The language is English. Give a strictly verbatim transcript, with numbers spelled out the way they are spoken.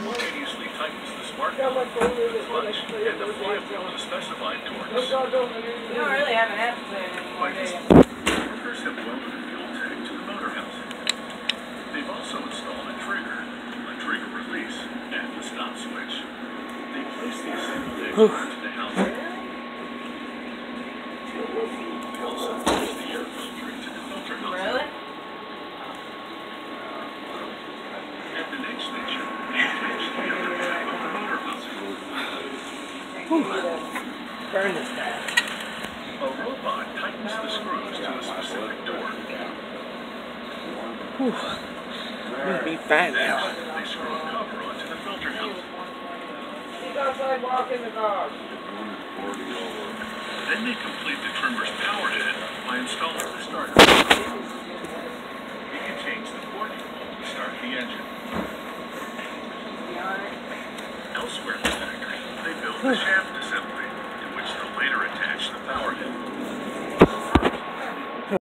simultaneously tightens the spark plug, the clutch, and the flywheel to specified torques. You don't really have an appetite anymore, do you? Workers have welded a fuel tank to the motor housing. They've also installed a trigger, a trigger release, and the stop switch. They place the assembled engine into the housing. They also place the air filter into the filter housing. Really? At the next station, they attach the other half of the motor housing. Burn this guy. A robot tightens the screws to a specific door. Whew. I'm gonna be fat now. Next, they screw a cover onto the filter housing. He's outside walking the dog. Then they complete the trimmer's power head by installing the starter. You can change the port to start the engine. Elsewhere in the factory, they build the shaft